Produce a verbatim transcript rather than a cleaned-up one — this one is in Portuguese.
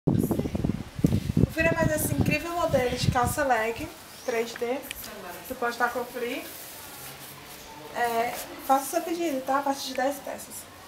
Confira mais esse incrível modelo de calça leg três D. Você pode estar conferir. É, faça seu pedido, tá? A partir de dez peças.